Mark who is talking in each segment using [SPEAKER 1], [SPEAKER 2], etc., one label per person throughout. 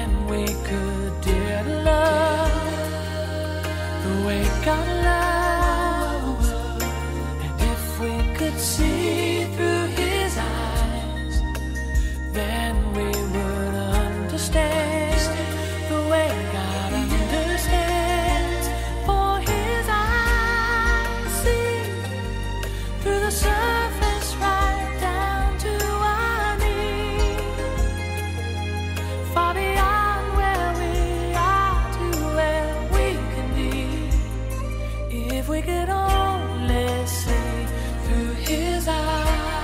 [SPEAKER 1] then we could dare to love the way God loves. And if we could see through His eyes, then we would understand the way God understands. For His eyes see through the surface right down to our knees, far beyond where we are to where we can be, if we could only see through His eyes.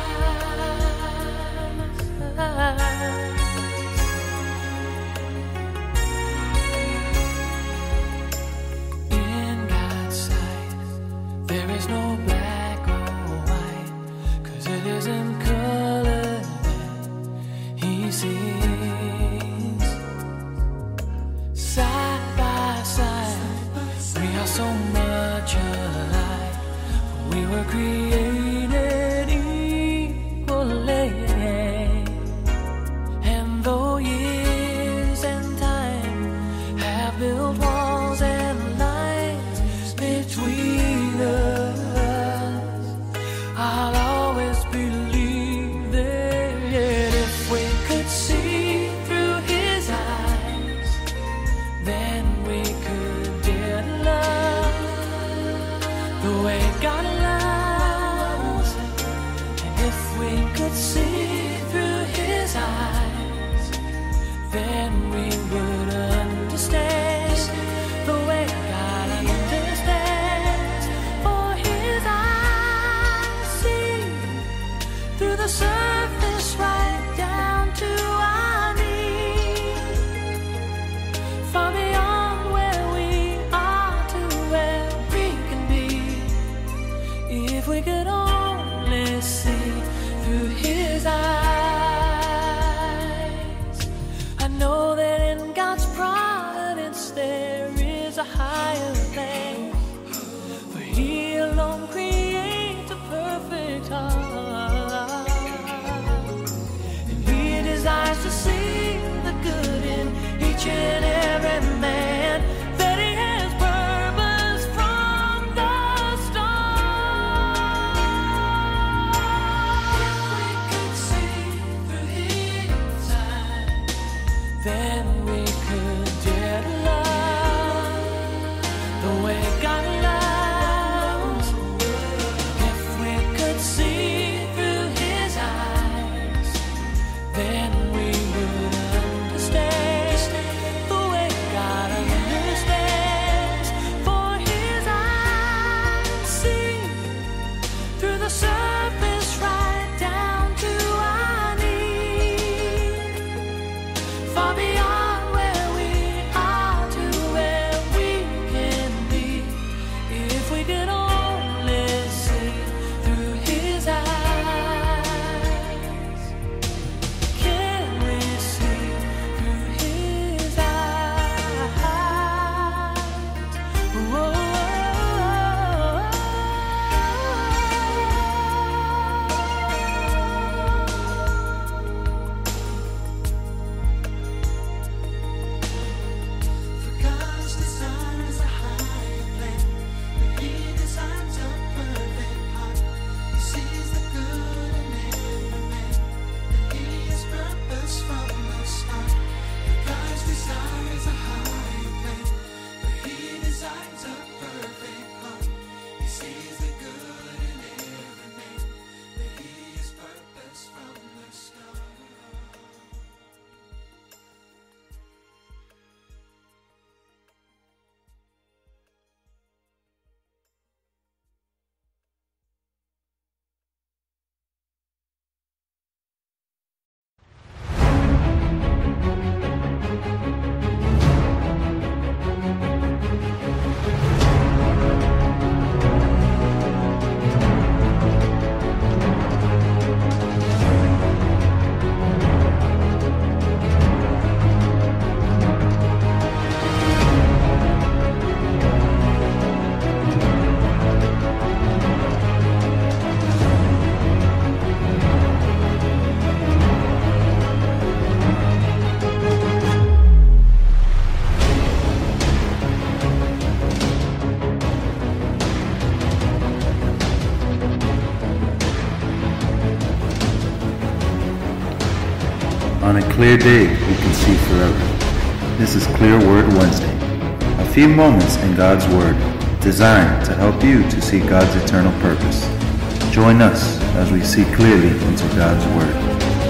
[SPEAKER 1] In God's sight, there is no black or white, 'cause it isn't color that He sees. Side by side, we are so much alike, for we were created equally. And though years and time have built walls and lines between us, I'll always believe that if we could see through His eyes, then we could dare to love the way God loves. And if we could see through His eyes, then we would understand the way God understands. For His eyes see through the surface right down to our knees, far beyond where we are to where we can be, if we could only see through His eyes. I know that in God's providence there is a higher plan, for He alone creates a perfect heart, and He desires to see the good in each and every man, that He has purpose from the start. If we could see through His eyes, then we could dare to love the way God loves. If we could see through His eyes, then we would understand the way God understands. For His eyes see through the surface right down to our knees, far beyond where
[SPEAKER 2] clear day we can see forever. This is Clear Word Wednesday. A few moments in God's Word designed to help you to see God's eternal purpose. Join us as we see clearly into God's Word.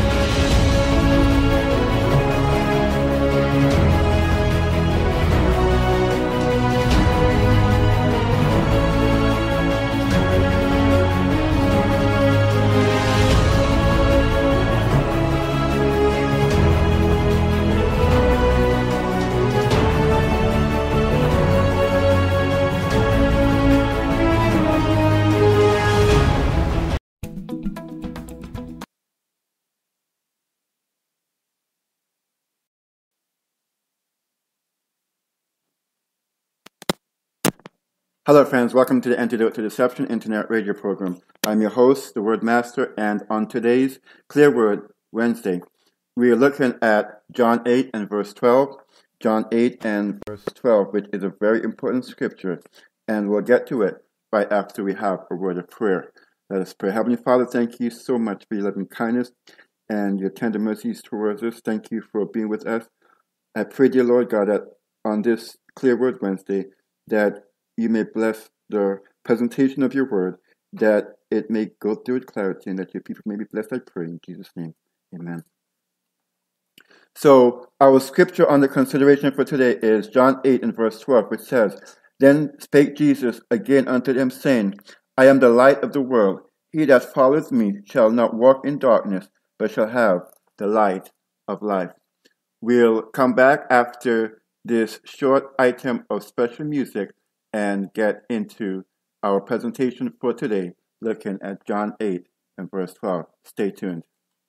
[SPEAKER 3] Hello friends, welcome to the Antidote to Deception Internet Radio Program. I'm your host, the Word Master, and on today's Clear Word Wednesday, we are looking at John 8 and verse 12. John 8 and verse 12, which is a very important scripture, and we'll get to it right after we have a word of prayer. Let us pray. Heavenly Father, thank you so much for your loving kindness and your tender mercies towards us. Thank you for being with us. I pray, dear Lord God, that on this Clear Word Wednesday, that you may bless the presentation of your word, that it may go through with clarity, and that your people may be blessed, I pray, in Jesus' name. Amen. So, our scripture under consideration for today is John 8 and verse 12, which says, Then spake Jesus again unto them, saying, I am the light of the world. He that followeth me shall not walk in darkness, but shall have the light of life. We'll come back after this short item of special music and get into our presentation for today, looking at John 8 and verse 12. Stay tuned.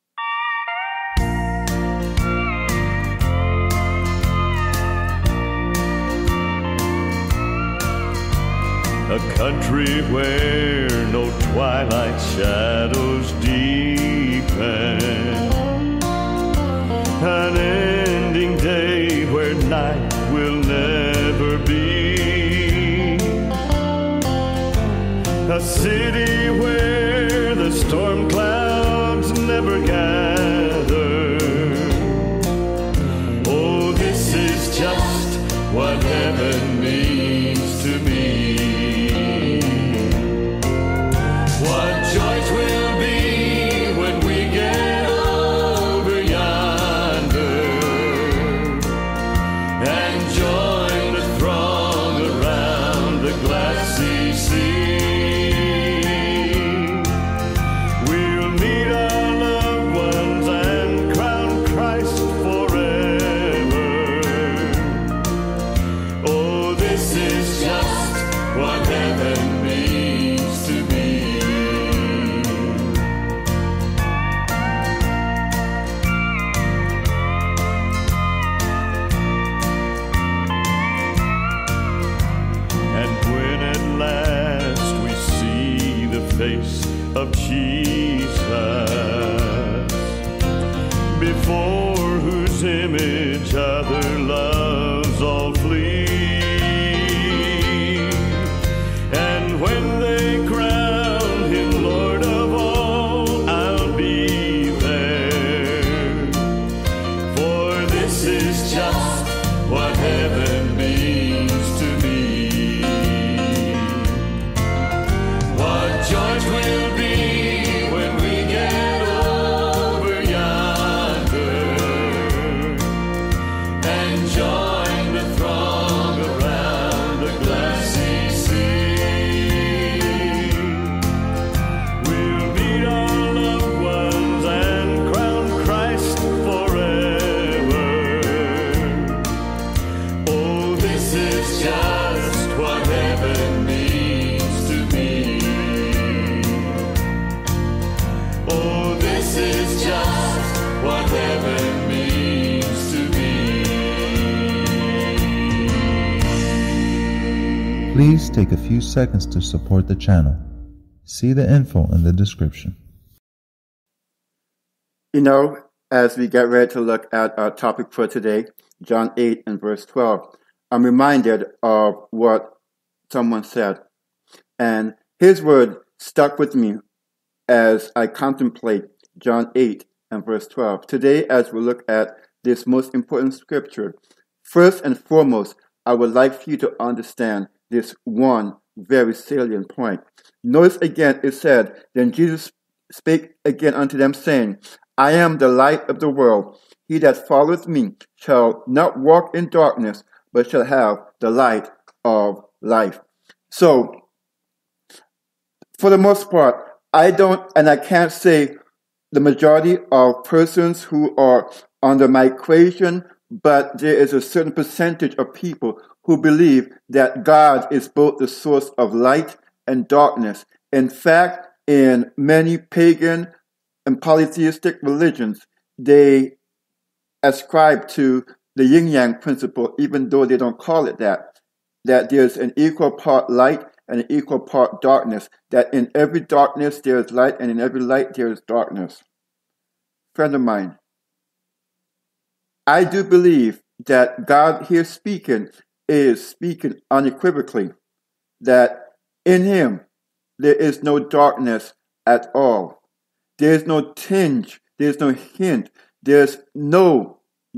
[SPEAKER 4] A country where no twilight shadows deepen, an ending day where night will never be. A city where the storm clouds never gather. Oh, this is just what heaven means to me. What joys will be when we get over yonder and join the throng around the glassy sea. Of Jesus, before whose image other loves all flee, and when they crown him Lord of all, I'll be there, for this is just what heaven means to me. What joys will be
[SPEAKER 2] Please take a few seconds to support the channel. See the info in the description.
[SPEAKER 3] You know, as we get ready to look at our topic for today, John 8 and verse 12, I'm reminded of what someone said. And his word stuck with me as I contemplate John 8 and verse 12. Today, as we look at this most important scripture, first and foremost, I would like for you to understand this one very salient point. Notice again, it said, Then Jesus spake again unto them, saying, I am the light of the world. He that followeth me shall not walk in darkness, but shall have the light of life. So, for the most part, I can't say the majority of persons who are under my equation, but there is a certain percentage of people who believe that God is both the source of light and darkness. In fact, in many pagan and polytheistic religions, they ascribe to the yin-yang principle, even though they don't call it that there's an equal part light and an equal part darkness, that in every darkness there is light, and in every light there is darkness. Friend of mine, I do believe that God here is speaking unequivocally, that in him there is no darkness at all. There is no tinge, there is no hint, there's no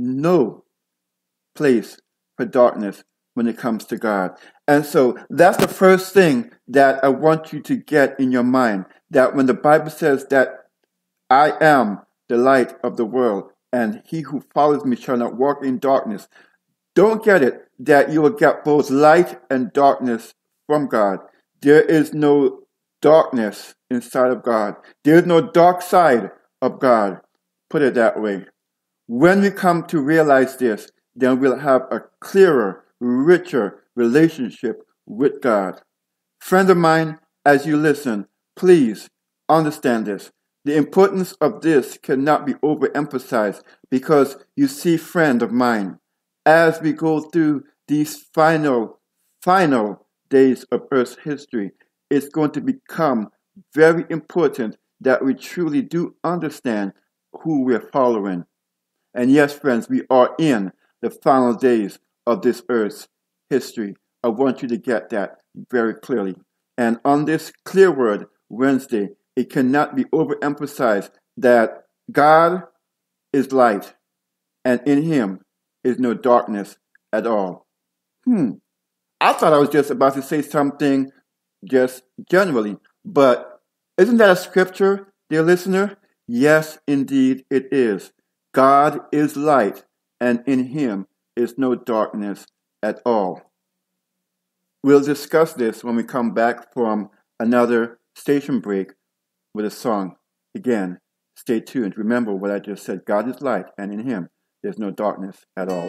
[SPEAKER 3] place for darkness when it comes to God. And so that's the first thing that I want you to get in your mind, that when the Bible says that I am the light of the world, and he who follows me shall not walk in darkness, don't get it that you will get both light and darkness from God. There is no darkness inside of God. There is no dark side of God. Put it that way. When we come to realize this, then we'll have a clearer, richer relationship with God. Friend of mine, as you listen, please understand this. The importance of this cannot be overemphasized, because you see, friend of mine, as we go through these final days of Earth's history, it's going to become very important that we truly do understand who we're following. And yes, friends, we are in the final days of this Earth's history. I want you to get that very clearly. And on this Clear Word Wednesday, it cannot be overemphasized that God is light, and in him is no darkness at all. I thought I was just about to say something just generally, but isn't that a scripture, dear listener? Yes, indeed it is. God is light, and in him is no darkness at all. We'll discuss this when we come back from another station break with a song. Again, stay tuned. Remember what I just said. God is light, and in him there's no darkness at all.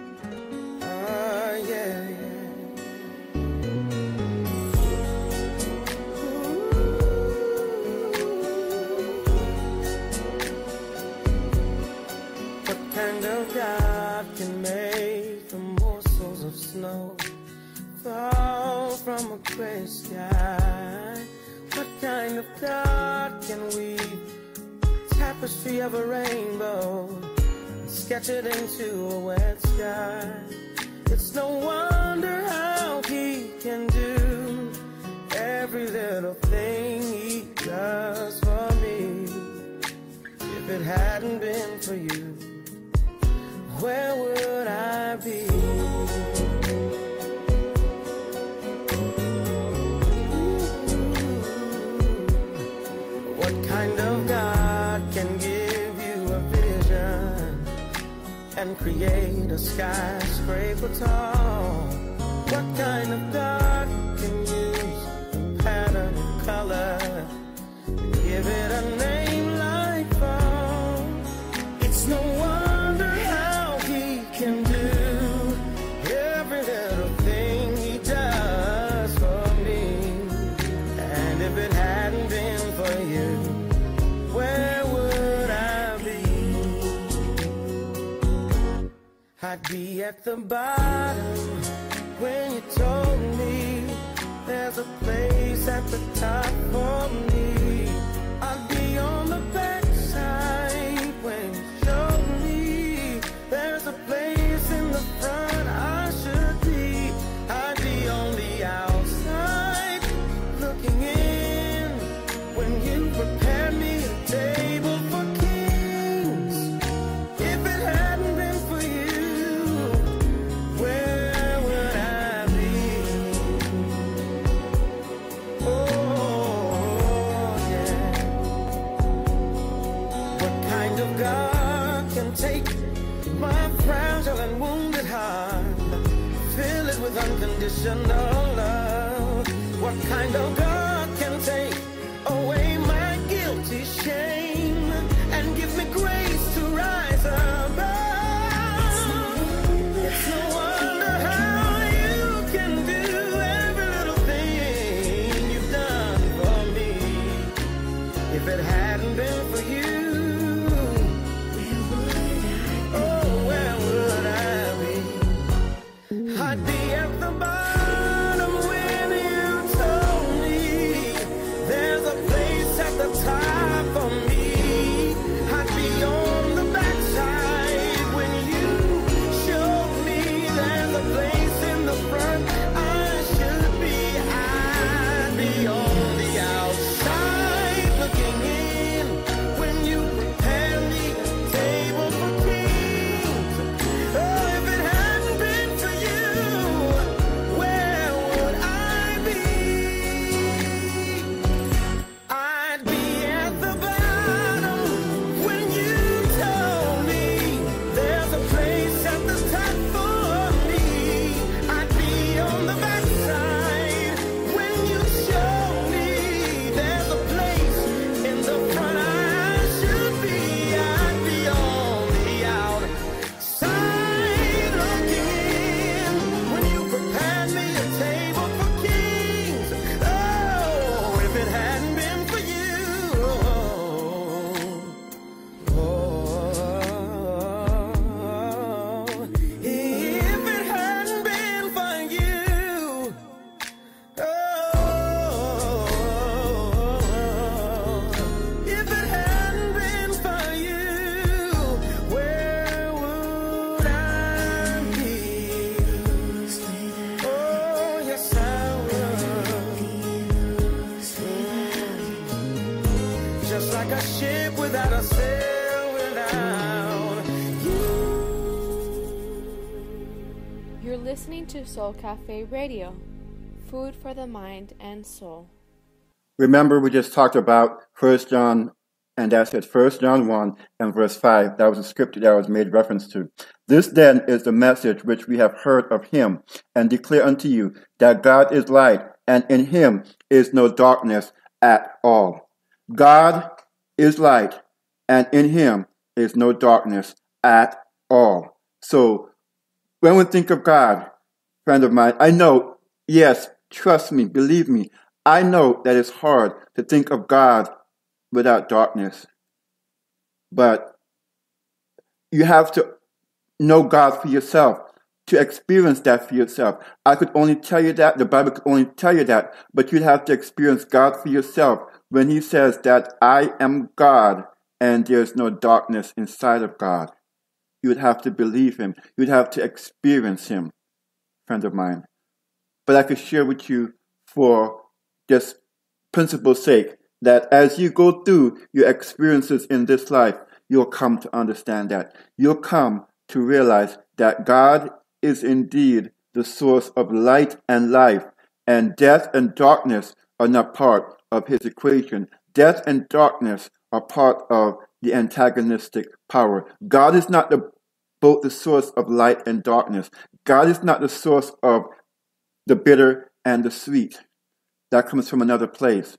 [SPEAKER 5] What kind of God can make the morsels of snow fall from a gray sky? What kind of God can weave a tapestry of a rainbow and sketch it into a wet sky? It's no wonder how he can do every little thing he does for me. If it hadn't been for you, where would I be? What kind of God can give you a vision and create a skyscraper tall? What kind of God can use a pattern of color and give it a name like fall? It's no wonder how he can do every little thing he does for me. And if it hadn't been for you, where would I be? I'd be at the bottom when you told me there's a place at the top for me. I'd be on the backside when you showed me there's a place in the front I should be. I'd be on the outside looking in when you prepared me a table for kings. with unconditional love. What kind of God can take away my guilty shame and give me grace to rise above? It's no wonder how you can do every little thing you've done for me. If it hadn't been for you, I'd be at the bottom when you told me there's a place at the top for me. I'd be on the backside when you showed me there's a place in the front I should be. I'd be on the outside looking in when you prepare me a table for kings. Oh, if it hadn't been for you, where would I be? I'd be at the bottom when you told me there's a place at the top for me. I'd be on the backside when you showed me there's a place in the front I should be. I'd be on the outside looking in when you prepared me a table for kings. Oh, if it hadn't been for you. If it hadn't been for you. If it hadn't been for you, where would I be? Oh, yes, I would. Just like a ship without a sail, without you.
[SPEAKER 6] You're listening to Soul Cafe Radio, food for the mind and soul.
[SPEAKER 3] Remember, we just talked about 1 John, and that's at 1 John 1 and verse 5. That was a scripture that was made reference to. This then is the message which we have heard of him, and declare unto you, that God is light, and in him is no darkness at all. God is light, and in him is no darkness at all. So, when we think of God, friend of mine, I know, yes, trust me, believe me, I know that it's hard to think of God without darkness. But you have to know God for yourself, to experience that for yourself. I could only tell you that, the Bible could only tell you that, but you'd have to experience God for yourself when he says that I am God and there's no darkness inside of God. You would have to believe him. You'd have to experience him, friend of mine. But I could share with you for just principle's sake that as you go through your experiences in this life, you'll come to understand that. You'll come to realize that God is indeed the source of light and life, and death and darkness are not part of his equation. Death and darkness are part of the antagonistic power. God is not both the source of light and darkness. God is not the source of the bitter and the sweet. That comes from another place.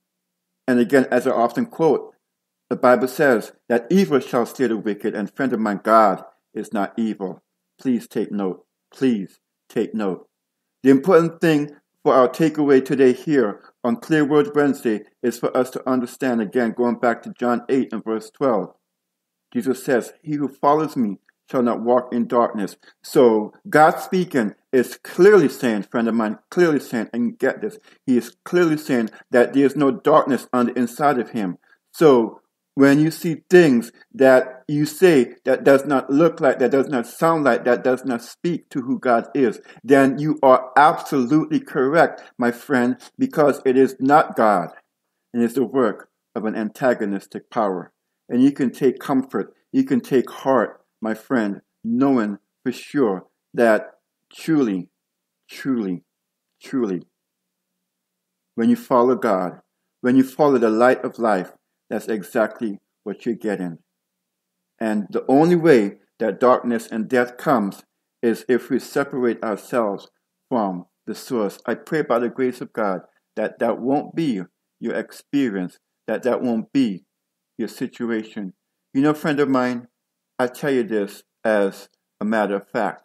[SPEAKER 3] And again, as I often quote, the Bible says that evil shall slay the wicked, and friend of mine, God is not evil. Please take note. Please take note. The important thing for our takeaway today here on Clear Word Wednesday is for us to understand, again, going back to John 8 and verse 12. Jesus says, he who follows me shall not walk in darkness. So God speaking is clearly saying, friend of mine, clearly saying, and get this, he is clearly saying that there is no darkness on the inside of him. So when you see things that you say that does not look like, that does not sound like, that does not speak to who God is, then you are absolutely correct, my friend, because it is not God. And it's the work of an antagonistic power. And you can take comfort, you can take heart, my friend, knowing for sure that truly, truly, truly, when you follow God, when you follow the light of life, that's exactly what you're getting. And the only way that darkness and death comes is if we separate ourselves from the source. I pray by the grace of God that that won't be your experience, that that won't be your situation. You know, friend of mine, I tell you this as a matter of fact.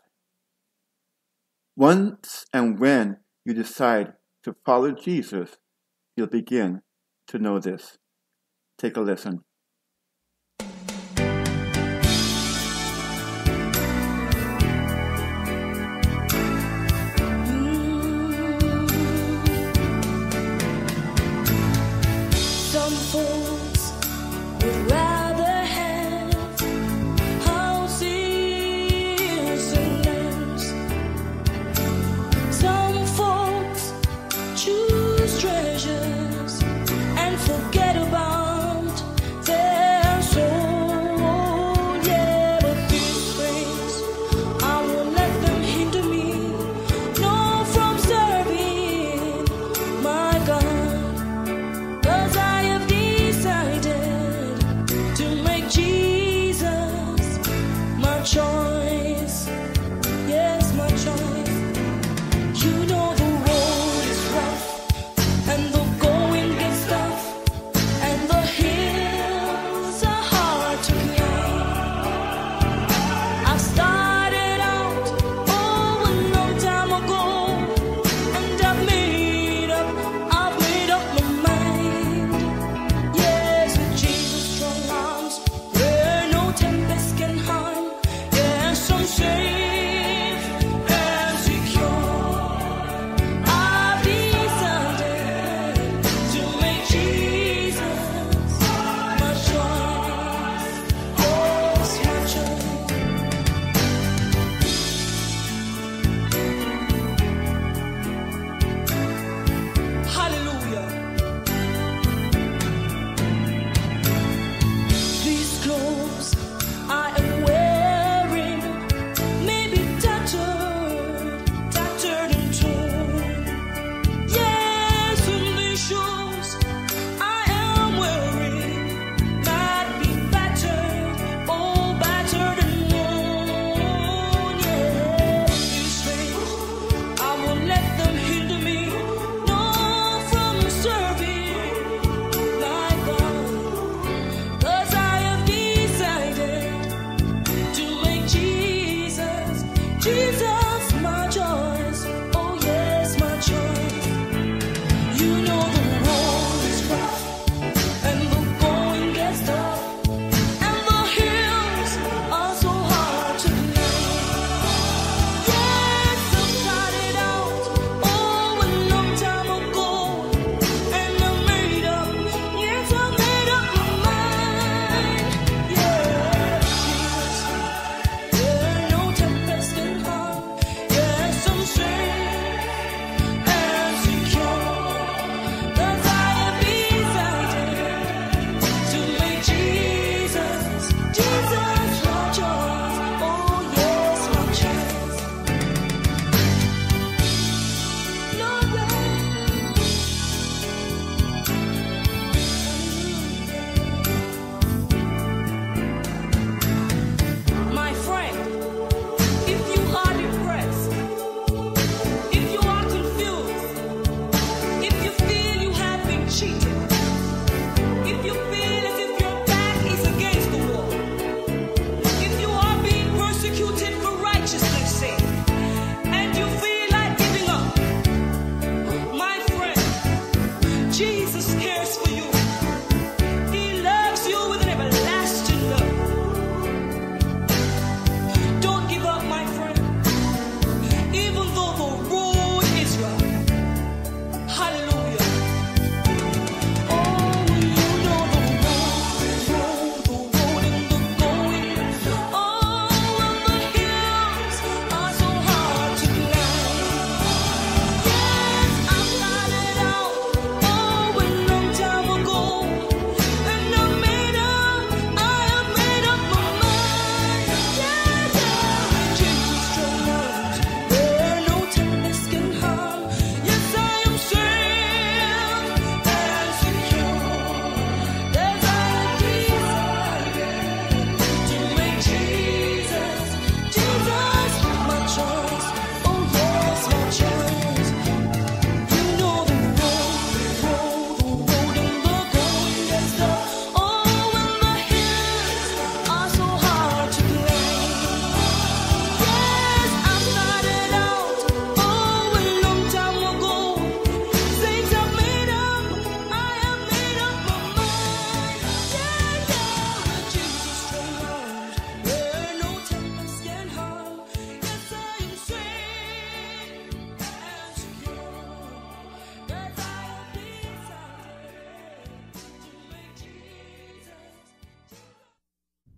[SPEAKER 3] Once and when you decide to follow Jesus, you'll begin to know this. Take a listen.
[SPEAKER 1] Some folks would rather have houses and lands. Some folks choose treasures and forget about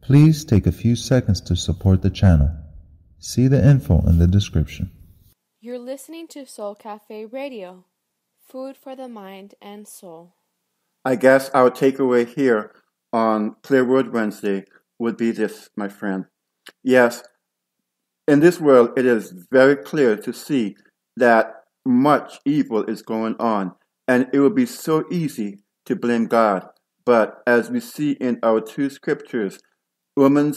[SPEAKER 2] Please take a few seconds to support the channel. See the info in the description.
[SPEAKER 6] You're listening to Soul Cafe Radio, food for the mind and soul.
[SPEAKER 3] I guess our takeaway here on Clear Word Wednesday would be this, my friend. Yes, in this world, it is very clear to see that much evil is going on, and it would be so easy to blame God. But as we see in our two scriptures, 1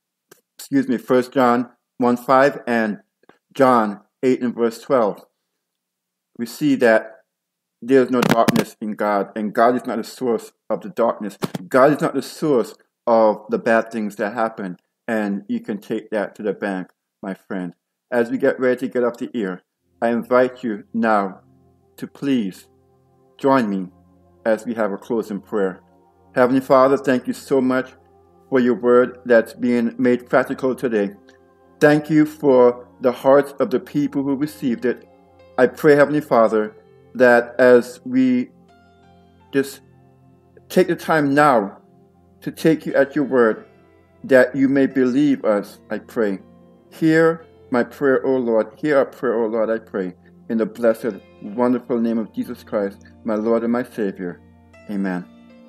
[SPEAKER 3] John 1:5 and John 8 and verse 12, we see that there is no darkness in God, and God is not the source of the darkness. God is not the source of the bad things that happen, and you can take that to the bank, my friend. As we get ready to get off the air, I invite you now to please join me as we have a closing prayer. Heavenly Father, thank you so much for your word that's being made practical today. Thank you for the hearts of the people who received it. I pray, Heavenly Father, that as we just take the time now to take you at your word, that you may believe us, I pray. Hear my prayer, O Lord. Hear our prayer, O Lord, I pray. In the blessed, wonderful name of Jesus Christ, my Lord and my Savior. Amen.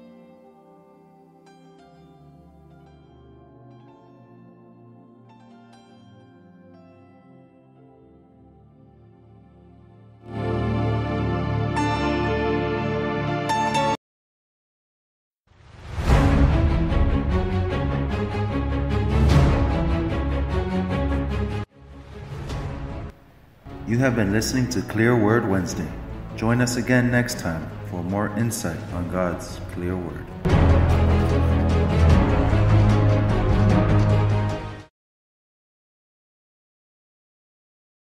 [SPEAKER 2] You have been listening to Clear Word Wednesday. Join us again next time for more insight on God's clear word.